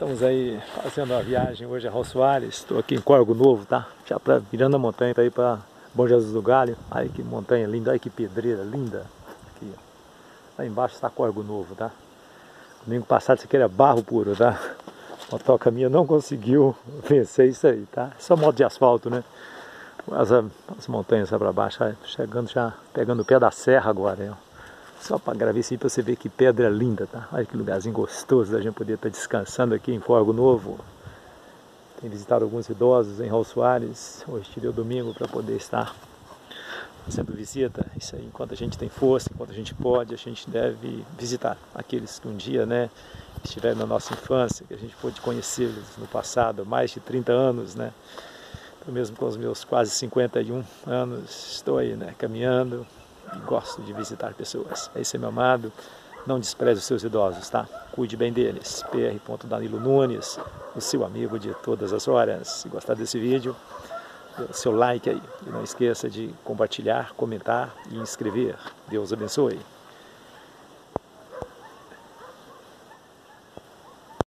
Estamos aí fazendo uma viagem hoje a Raul Soares. Estou aqui em Córrego Novo, tá? Já virando a montanha para ir para Bom Jesus do Galho. Olha que montanha linda, olha que pedreira linda. Aqui, ó. Lá embaixo está Córrego Novo, tá? Domingo passado isso aqui era barro puro, tá? A motoca minha não conseguiu vencer isso aí, tá? É só moto de asfalto, né? As montanhas para baixo, chegando já, pegando o pé da serra agora, ó. Só para gravar isso aí para você ver que pedra linda, tá? Olha que lugarzinho gostoso da gente poder estar descansando aqui em Córrego Novo. Tem visitado alguns idosos em Raul Soares. Hoje tirei o domingo para poder estar fazendo visita. Isso aí, enquanto a gente tem força, enquanto a gente pode, a gente deve visitar aqueles que um dia, né, estiveram na nossa infância, que a gente pôde conhecê-los no passado, mais de 30 anos, né? Eu mesmo com os meus quase 51 anos, estou aí, né, caminhando. E gosto de visitar pessoas. É isso aí, meu amado. Não despreze os seus idosos, tá? Cuide bem deles. Pr. Danilo Nunes, o seu amigo de todas as horas. Se gostar desse vídeo, dê o seu like aí. E não esqueça de compartilhar, comentar e inscrever. Deus abençoe.